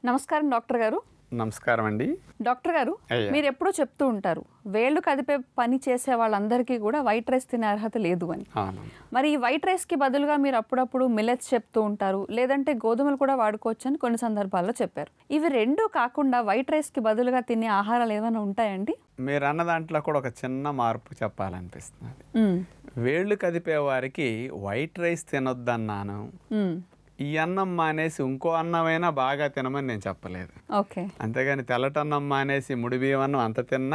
నమస్కారం డాక్టర్ గారు. నమస్కారం అండి. డాక్టర్ గారు, మీరు ఎప్పుడూ చెప్తూ ఉంటారు వేళ్ళు కదిపే పని చేసే వాళ్ళందరికీ కూడా వైట్ రైస్ తినే అర్హత లేదు అని. మరి ఈ వైట్ రైస్కి బదులుగా మీరు అప్పుడప్పుడు మిల్లెట్స్ చెప్తూ ఉంటారు, లేదంటే గోధుమలు కూడా వాడుకోవచ్చు అని కొన్ని సందర్భాల్లో చెప్పారు. ఇవి రెండూ కాకుండా వైట్ రైస్కి బదులుగా తినే ఆహారాలు ఏమైనా ఉంటాయండి? మీరు అన్న దాంట్లో కూడా ఒక చిన్న మార్పు చెప్పాలనిపిస్తుంది. వేళ్ళు కదిపే వారికి వైట్ రైస్ తినొద్దన్నాను, ఈ అన్నం మానేసి ఇంకో అన్నమైనా బాగా తినమని నేను చెప్పలేదు. అంతేగాని తెల్లటన్నం మానేసి ముడి బియ్యం అన్నం అంత తిన్నా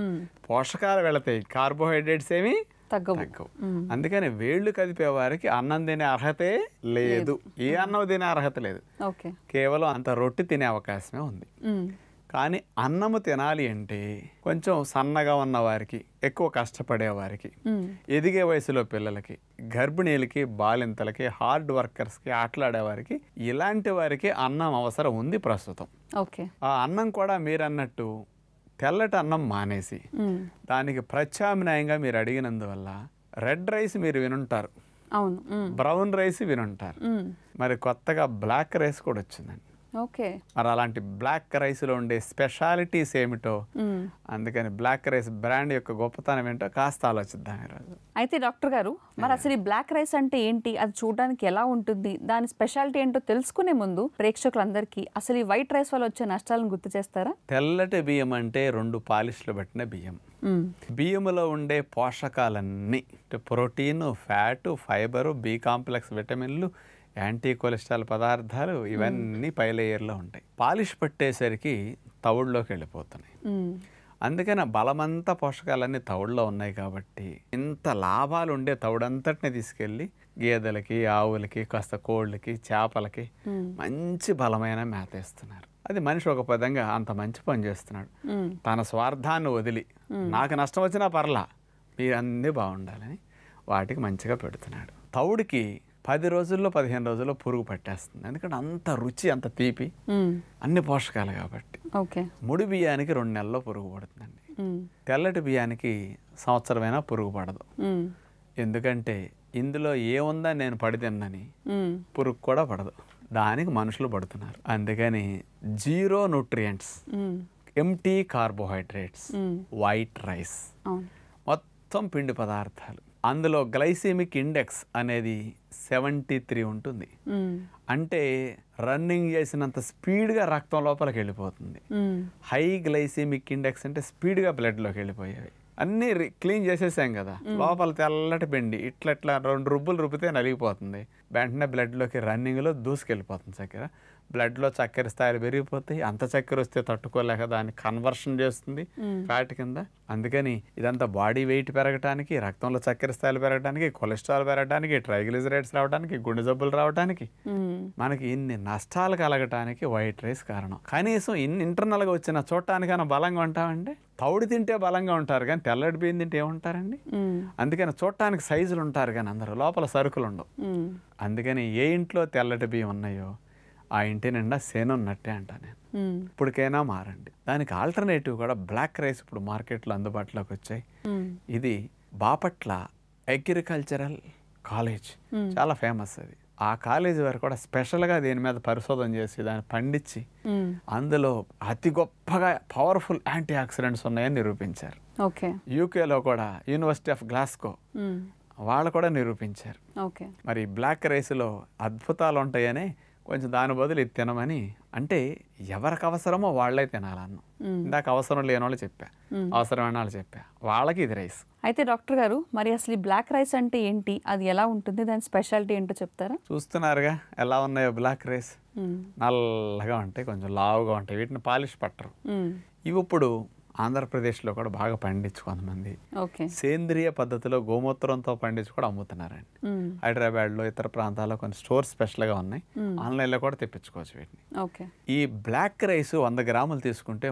పోషకాలు వెళతాయి, కార్బోహైడ్రేట్స్ ఏమి తగ్గవు. అందుకని వేళ్ళు కదిపే వారికి అన్నం తినే అర్హతే లేదు, ఏ అన్నం తినే అర్హత లేదు. కేవలం అంత రొట్టె తినే అవకాశమే ఉంది. కానీ అన్నము తినాలి అంటే కొంచెం సన్నగా ఉన్న వారికి, ఎక్కువ కష్టపడే వారికి, ఎదిగే వయసులో పిల్లలకి, గర్భిణీలకి, బాలింతలకి, హార్డ్ వర్కర్స్కి, ఆటలాడేవారికి, ఇలాంటి వారికి అన్నం అవసరం ఉంది ప్రస్తుతం. ఆ అన్నం కూడా మీరు అన్నట్టు తెల్లటి అన్నం మానేసి దానికి ప్రత్యామ్నాయంగా మీరు అడిగినందువల్ల రెడ్ రైస్ మీరు వినుంటారు, బ్రౌన్ రైస్ వినుంటారు, మరి కొత్తగా బ్లాక్ రైస్ కూడా వచ్చిందండి. మరి అలాంటి బ్లాక్ రైస్లో ఉండే స్పెషాలిటీస్ ఏమిటో, అందుకని బ్లాక్ రైస్ బ్రాండ్ యొక్క గొప్పతనం ఏంటో కాస్త ఆలోచిద్దాం ఈరోజు. అయితే డాక్టర్ గారు, మరి అసలు ఈ బ్లాక్ రైస్ అంటే ఏంటి, అది చూడడానికి ఎలా ఉంటుంది, దాని స్పెషాలిటీ ఏంటో తెలుసుకునే ముందు ప్రేక్షకులందరికీ అసలు ఈ వైట్ రైస్ వల్ల వచ్చే నష్టాలను గుర్తు చేస్తారా? తెల్లటి బియ్యం అంటే 2 పాలిష్లు పట్టిన బియ్యం. బియ్యములో ఉండే పోషకాలన్నీ protein, fat, fibre, B complex విటమిన్లు, యాంటీ కొలెస్ట్రాల్ పదార్థాలు ఇవన్నీ పై లేయర్లో ఉంటాయి. పాలిష్ పట్టేసరికి తవుడులోకి వెళ్ళిపోతున్నాయి. అందుకని బలమంతా పోషకాలన్నీ తవుడులో ఉన్నాయి కాబట్టి ఇంత లాభాలు ఉండే తవుడంతటిని తీసుకెళ్ళి గేదెలకి, ఆవులకి, కాస్త కోళ్ళకి, చేపలకి మంచి బలమైన మేత ఇస్తున్నారు. అది మనిషి ఒక పదంగా అంత మంచి పని చేస్తున్నాడు. తన స్వార్థాన్ని వదిలి నాకు నష్టం వచ్చినా పర్లా, మీరు అన్నీ బాగుండాలని వాటికి మంచిగా పెడుతున్నాడు. తవుడికి 10 రోజుల్లో 15 రోజుల్లో పురుగు పట్టేస్తుంది. ఎందుకంటే అంత రుచి, అంత తీపి, అన్ని పోషకాలు కాబట్టి. ముడి బియ్యానికి 2 నెలల్లో పురుగు పడుతుందండి. తెల్లటి బియ్యానికి సంవత్సరమైనా పురుగు పడదు. ఎందుకంటే ఇందులో ఏముందని నేను పడి తిన్నని పురుగు కూడా పడదు. దానికి మనుషులు పడుతున్నారు. అందుకని 0 nutrients, empty carbohydrates, white rice, మొత్తం పిండి పదార్థాలు. అందులో గ్లైసెమిక్ ఇండెక్స్ అనేది 73 ఉంటుంది. అంటే రన్నింగ్ చేసినంత స్పీడ్గా రక్తం లోపలికి వెళ్ళిపోతుంది. హై గ్లైసెమిక్ ఇండెక్స్ అంటే స్పీడ్గా బ్లడ్లోకి వెళ్ళిపోయేవి. అన్నీ క్లీన్ చేసేసాం కదా, లోపల తెల్లటి పిండి ఇట్లా 2 రుబ్బులు రుబ్బితే నలిగిపోతుంది. వెంటనే బ్లడ్లోకి రన్నింగ్లో దూసుకెళ్ళిపోతుంది చక్కెర. బ్లడ్లో చక్కెర స్థాయిలు పెరిగిపోతాయి. అంత చక్కెర వస్తే తట్టుకోలేక దాన్ని కన్వర్షన్ చేస్తుంది ఫ్యాట్ కింద. అందుకని ఇదంతా బాడీ వెయిట్ పెరగడానికి, రక్తంలో చక్కెర స్థాయిలు పెరగడానికి, కొలెస్ట్రాల్ పెరగడానికి, ట్రైగ్లిజరైడ్స్ రావడానికి, గుండె జబ్బులు రావడానికి, మనకి ఇన్ని నష్టాలు కలగటానికి వైట్ రైస్ కారణం. కనీసం ఇన్ని ఇంటర్నల్గా వచ్చిన చూడటానికైనా బలంగా ఉంటామండి. తౌడు తింటే బలంగా ఉంటారు కానీ తెల్లటి బియ్యం తింటే ఏముంటారండి. అందుకని చూడటానికి సైజులు ఉంటారు కానీ అందరూ లోపల సరుకులు ఉండవు. అందుకని ఏ ఇంట్లో తెల్లటి బియ్యం ఉన్నాయో ఆ ఇంటి నిండా సేను ఉన్నట్టే అంటా నేను. ఇప్పటికైనా మారండి. దానికి ఆల్టర్నేటివ్ కూడా బ్లాక్ రైస్ ఇప్పుడు మార్కెట్లో అందుబాటులోకి వచ్చాయి. ఇది బాపట్ల అగ్రికల్చరల్ కాలేజ్, చాలా ఫేమస్ అది. ఆ కాలేజీ వారు కూడా స్పెషల్గా దీని మీద పరిశోధన చేసి దాన్ని పండించి అందులో అతి గొప్పగా పవర్ఫుల్ యాంటీ ఆక్సిడెంట్స్ ఉన్నాయని నిరూపించారు. యూకేలో కూడా యూనివర్సిటీ ఆఫ్ గ్లాస్గో వాళ్ళు కూడా నిరూపించారు. మరి బ్లాక్ రైస్లో అద్భుతాలు ఉంటాయని కొంచెం దాని బదులు ఇది తినమని, అంటే ఎవరికి అవసరమో వాళ్ళే తినాలన్ను. ఇందాక అవసరం లేని వాళ్ళు చెప్పా, అవసరమైన వాళ్ళు చెప్పా, వాళ్ళకి ఇది రైస్. అయితే డాక్టర్ గారు, మరి అసలు ఈ బ్లాక్ రైస్ అంటే ఏంటి, అది ఎలా ఉంటుంది, దాని స్పెషాలిటీ ఏంటో చెప్తారా? చూస్తున్నారుగా ఎలా ఉన్నాయో బ్లాక్ రైస్. నల్లగా ఉంటాయి, కొంచెం లావుగా ఉంటాయి, వీటిని పాలిష్ పట్టరు. ఇవి ఇప్పుడు ఆంధ్రప్రదేశ్లో కూడా బాగా పండించు కొంతమంది సేంద్రియ పద్ధతిలో గోమూత్రంతో పండించి కూడా అమ్ముతున్నారండి. హైదరాబాద్లో, ఇతర ప్రాంతాల్లో కొన్ని స్టోర్స్ స్పెషల్గా ఉన్నాయి, ఆన్లైన్లో కూడా తెప్పించుకోవచ్చు వీటిని. ఈ బ్లాక్ రైస్ 100 గ్రాములు తీసుకుంటే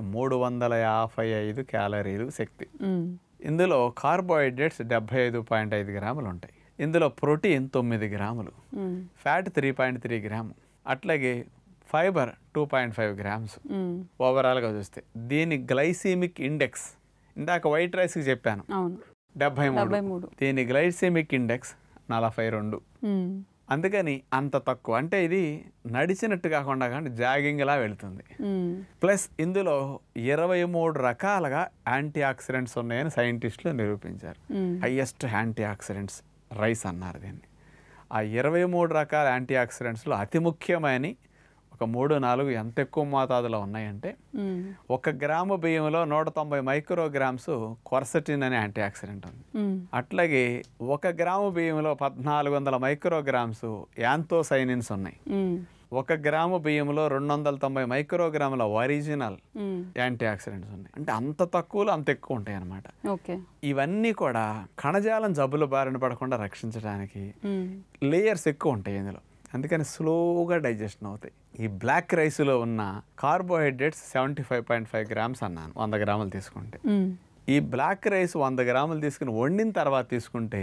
355 క్యాలరీలు శక్తి. ఇందులో కార్బోహైడ్రేట్స్ 75.5 గ్రాములు ఉంటాయి. ఇందులో ప్రోటీన్ 9 గ్రాములు, ఫ్యాట్ 3.3 గ్రాము, అట్లాగే ఫైబర్ 2.5 గ్రామ్స్. ఓవరాల్గా చూస్తే దీని గ్లైసెమిక్ ఇండెక్స్ ఇందాక వైట్ రైస్కి చెప్పాను 73, దీని గ్లైసెమిక్ ఇండెక్స్ 42. అందుకని అంత తక్కువ, అంటే ఇది నడిచినట్టు కాకుండా కానీ జాగింగ్లా వెళుతుంది. ప్లస్ ఇందులో 23 రకాలుగా యాంటీ ఆక్సిడెంట్స్ ఉన్నాయని సైంటిస్టులు నిరూపించారు. హైయెస్ట్ యాంటీ ఆక్సిడెంట్స్ రైస్ అన్నారు దీన్ని. ఆ 23 రకాల యాంటీ ఆక్సిడెంట్స్లో అతి ముఖ్యమైన ఒక 3-4 ఎంత ఎక్కువ మోతాదులో ఉన్నాయంటే, 1 గ్రాము బియ్యంలో 190 మైక్రోగ్రామ్స్ క్వర్సెటిన్ అనే యాంటీ ఆక్సిడెంట్ ఉంది. అట్లాగే 1 గ్రాము బియ్యంలో 1400 మైక్రోగ్రామ్స్ యాంథోసైనిన్స్ ఉన్నాయి. 1 గ్రాము బియ్యంలో 290 మైక్రోగ్రాముల ఒరిజినల్ యాంటీ ఆక్సిడెంట్స్ ఉన్నాయి. అంటే అంత తక్కువలో అంత ఎక్కువ ఉంటాయి అన్నమాట. ఇవన్నీ కూడా కణజాలం జబ్బుల బారిన పడకుండా రక్షించడానికి లేయర్స్ ఎక్కువ ఉంటాయి ఇందులో. అందుకని స్లోగా డైజెషన్ అవుతాయి. ఈ బ్లాక్ రైస్లో ఉన్న కార్బోహైడ్రేట్స్ 75.5 గ్రామ్స్ అన్నాను 100 గ్రాములు తీసుకుంటే. ఈ బ్లాక్ రైస్ 100 గ్రాములు తీసుకుని వండిన తర్వాత తీసుకుంటే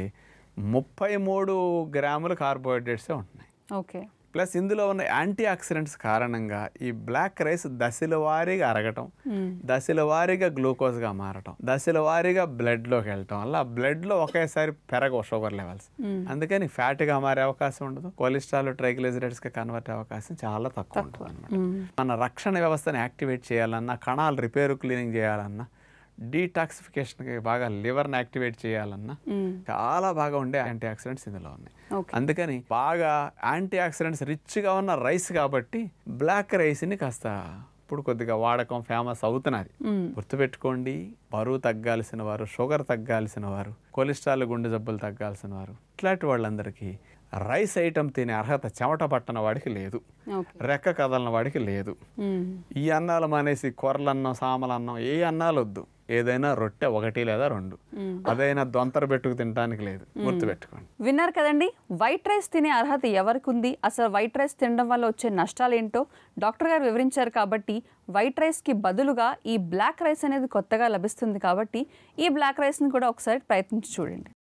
33 గ్రాములు కార్బోహైడ్రేట్సే ఉంటున్నాయి. ఓకే. ప్లస్ ఇందులో ఉన్న యాంటీ ఆక్సిడెంట్స్ కారణంగా ఈ బ్లాక్ రైస్ దశల వారీగా అరగటం, దశల వారీగా గ్లూకోజ్గా మారటం, దశల వారీగా బ్లడ్లోకి వెళ్ళటం వల్ల బ్లడ్లో ఒకేసారి పెరగవు షుగర్ లెవెల్స్. అందుకని ఫ్యాట్గా మారే అవకాశం ఉండదు, కొలెస్ట్రాల్ ట్రైగ్లిజరైడ్స్గా కన్వర్ట్ అయ్యే అవకాశం చాలా తక్కువ ఉంటుంది అనమాట. మన రక్షణ వ్యవస్థను యాక్టివేట్ చేయాలన్నా, కణాలు రిపేర్ క్లీనింగ్ చేయాలన్నా, డీటాక్సిఫికేషన్కి బాగా లివర్ని యాక్టివేట్ చేయాలన్నా చాలా బాగా ఉండే యాంటీ ఆక్సిడెంట్స్ ఇందులో ఉన్నాయి. అందుకని బాగా యాంటీ ఆక్సిడెంట్స్ రిచ్గా ఉన్న రైస్ కాబట్టి బ్లాక్ రైస్ని కాస్త ఇప్పుడు కొద్దిగా వాడకం ఫేమస్ అవుతున్నది. గుర్తుపెట్టుకోండి, బరువు తగ్గాల్సిన వారు, షుగర్ తగ్గాల్సిన వారు, కొలెస్ట్రాల్ గుండె జబ్బులు తగ్గాల్సిన వారు, ఇట్లాంటి వాళ్ళందరికీ రైస్ ఐటమ్ తినే అర్హత చెమట పట్టన వాడికి లేదు, రెక్క కదలన వాడికి లేదు. ఈ అన్నాలు మానేసి కొర్రలన్నం, సామలన్నం, ఏ అన్నాలు వద్దు. ఏదైనా రొట్టె 1 లేదా 2, అదైనా దొంతర పెట్టుకు తినడానికి లేదు. గుర్తుపెట్టుకోండి. విన్నారు కదండి, వైట్ రైస్ తినే అర్హత ఎవరికి ఉంది, అసలు వైట్ రైస్ తినడం వల్ల వచ్చే నష్టాలు ఏంటో డాక్టర్ గారు వివరించారు. కాబట్టి వైట్ రైస్కి బదులుగా ఈ బ్లాక్ రైస్ అనేది కొత్తగా లభిస్తుంది. కాబట్టి ఈ బ్లాక్ రైస్ని కూడా ఒకసారి ప్రయత్నించి చూడండి.